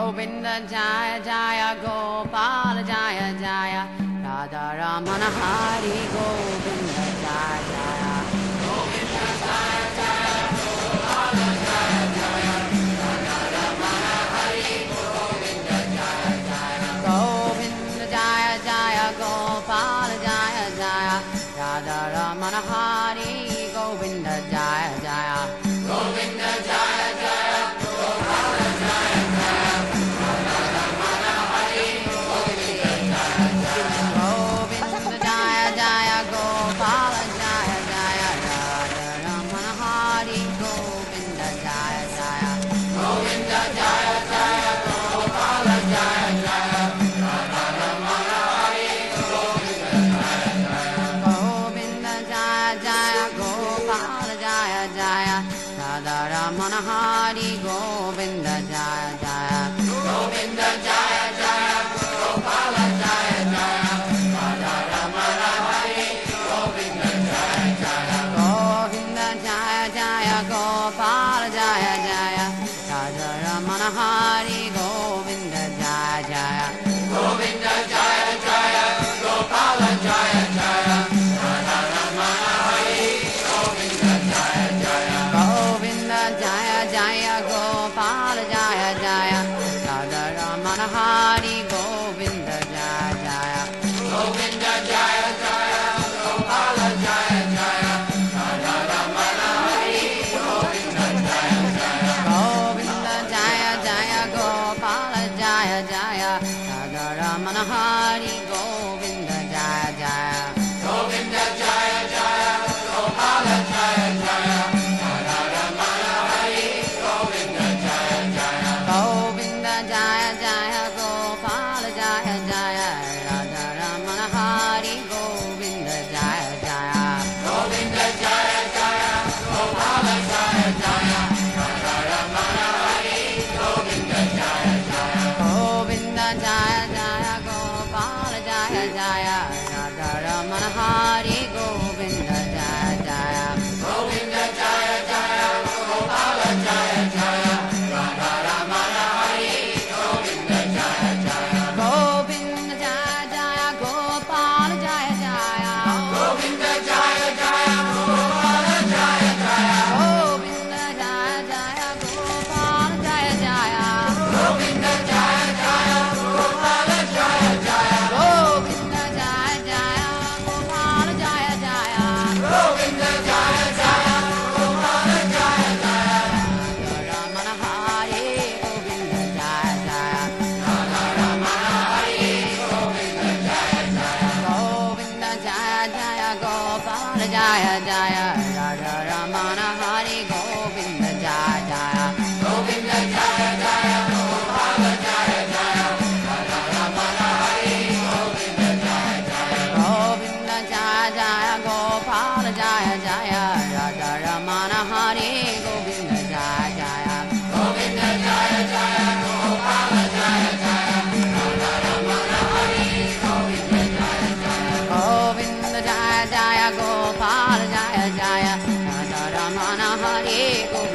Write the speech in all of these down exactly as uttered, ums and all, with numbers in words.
Govinda Jaya Jaya Gopala Jaya Jaya Radha Ramana Hari Govinda Jaya Jaya Govinda Jaya Jaya Gopala Jaya Jaya Radha Ramana Hari Govinda Jaya Jaya Govinda Jaya Jaya Gopala Jaya Jaya Radha Ramana Hari Govinda Jaya Jaya Govinda Jaya Jaya Gopala Jaya Jaya Radha Ramana Hari Govinda Jaya Jaya Govinda Jaya Jaya Gopala Jaya Jaya Radha Ramana Hari Govinda Jaya Jaya Govinda Jaya Jaya Gopala Jaya Jaya Radha Ramana Hari Govinda Jaya Jaya Govinda Jaya Jaya Gopala Jaya Jaya Radha Ramana Hari Govinda Jaya Jaya Govinda Jaya Jaya Gopala Jaya Jaya Radha Ramana Hari Govinda Jaya Jaya Govinda Jaya Jaya Gopala Jaya Jaya Radha Ramana Hari Govinda Jaya Jaya Govinda Jaya Jaya Gopala Jaya Jaya Radha Ramana Hari Govinda Jaya Jaya Govinda Jaya Jaya Gopala Jaya Jaya Radha Ramana Hari Govinda Jaya Jaya Govinda Jaya Jaya Gopala Jaya Jaya Radha Ramana Hari Govinda Jaya Jaya Govinda Jaya Jaya Gopala Jaya Jaya Radha Ramana Hari Govinda Jaya Jaya Govinda Jaya Jaya Gopala Jaya Jaya Radha Ramana Hari Govinda Jaya Jaya Govinda Jaya Jaya Gopala Jaya Jaya Radha Ramana Hari Govinda Jaya Jaya Govinda Jaya Jaya Gopala Jaya Jaya Radha Ramana Hari Govinda Jaya Jaya Govinda Jaya Jaya Gopala Jaya Jaya Radha Ramana Hari Govinda Jaya Jaya Govinda Jaya Jaya Gopala Jaya Jaya Radha Ramana Hari Govinda Jaya Jaya Govinda Jaya Jaya Gopala Jaya Jaya Govinda Jaya Jaya Gopala Jaya Jaya Govinda Jaya Jaya Gopala Jaya Jaya Govinda Jaya Jaya Gopala Jaya Jaya Govinda Jaya Jaya Gopala Jaya Jaya Govinda Jaya Jaya Gopala Jaya Jaya Radha Ramana Hari Govinda Jaya Jaya Radha Ramana Hari Govinda Jaya Jaya Govinda Jaya Jaya Gopala Jaya Jaya Radha Ramana Hari Govinda Jaya Jaya Govinda Jaya Jaya Gopala Jaya Jaya Radha Ramana Hari Govinda Jaya Jaya Govinda Jaya Jaya Gopala Jaya Jaya Radha Ramana Hari Govinda Jaya Jaya Govinda Jaya Jaya Gopala Jaya Jaya Radha Ramana Hari Govinda Jaya Jaya Govinda Jaya Jaya Gopala Jaya Jaya Radha Ramana Hari Govinda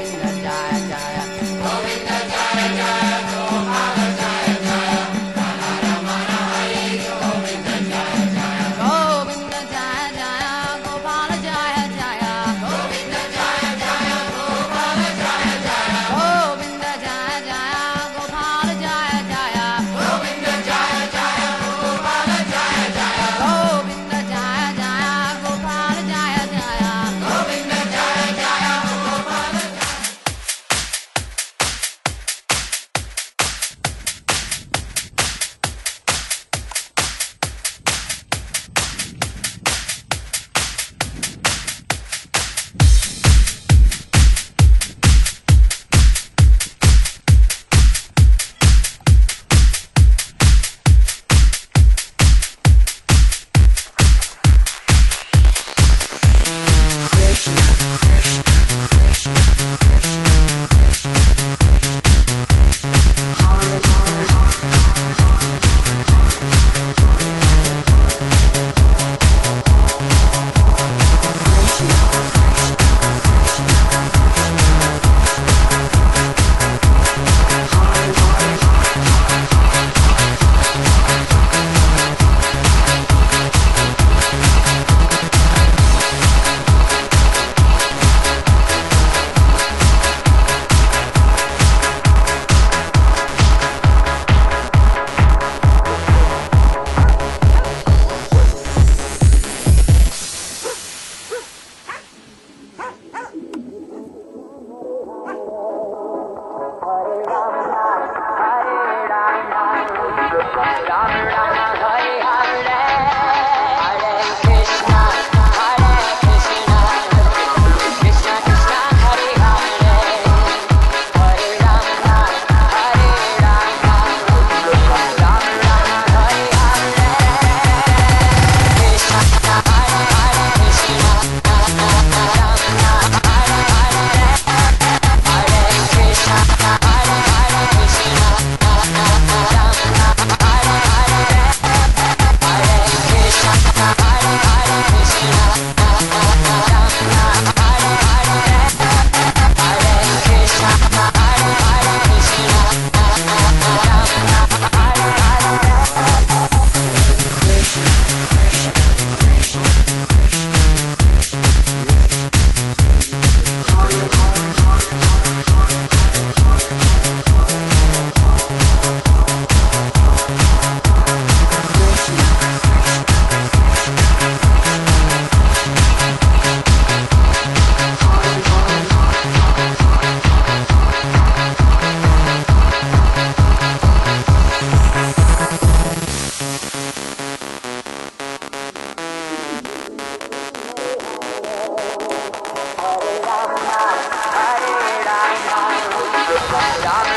Ram